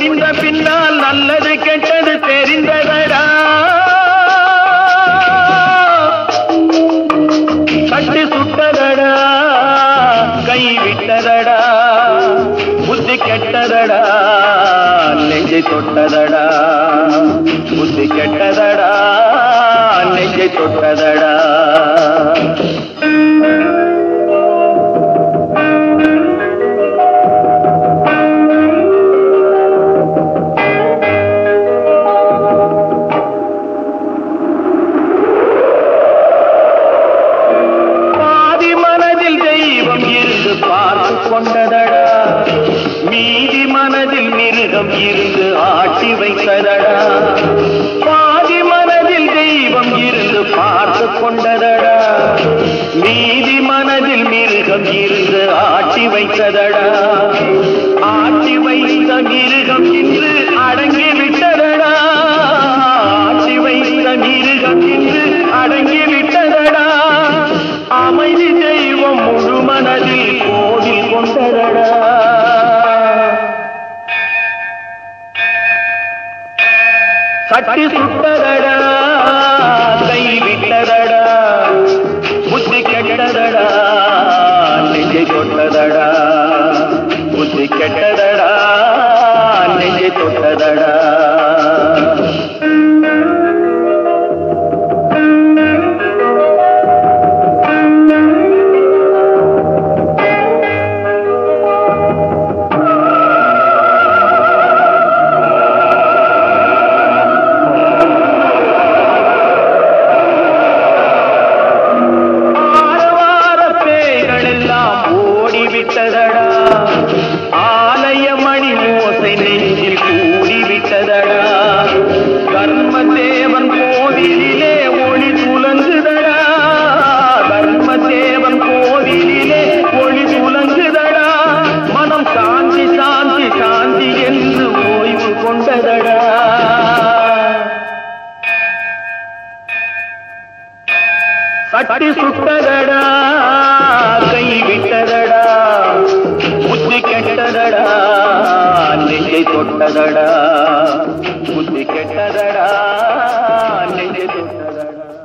முடிந்த பின்னால் நல்லது கெட்டது தெரிந்ததடா. கட்டி சுட்டதடா, கை விட்டதடா, புத்தி கெட்டதடா, நெஞ்சை தொட்டதடா. புத்தி கெட்டதடா, நெஞ்சை தொட்டதடா. கொண்டதடா, மீதி மனதில் மிருகம் இருந்து ஆட்டி வைத்ததடா. பாதி மனதில் தெய்வம் இருந்து பார்த்து கொண்டதடா, மீதி மனதில் மிருகம் இருந்து ஆட்டி வைத்ததடா. ஆட்டி வைத்த மிருகம் இன்று அடங்கி விட்டதடா. ஆட்டி வைத்த மிருகம் இன்று அடங்கி விட்டதடா. அமைதி தெய்வம் முழு மனதில் கோவில் கொண்டதடா. கட்டி சுட்டதடா, கை விட்டதடா, புத்தி கெட்டதடா, நெஞ்சை தொட்டதடா. புத்தி கெட்டதடா, நெஞ்சை தொட்டதடா. ஆலயமணி ஓசை நெஞ்சில் கூடிவிட்டதடா. தர்மதேவன் கோவிலிலே ஒளி துலங்குதடா. தர்மதேவன் கோவிலிலே ஒளி துலங்குதடா. மனம் சாந்தி சாந்தி சாந்தி என்று ஓய்வு கொண்டதடா. கட்டி சுட்டதடா, கை விட்டதடா, புத்தி கெட்டதடா, நெஞ்சை தொட்டதடா.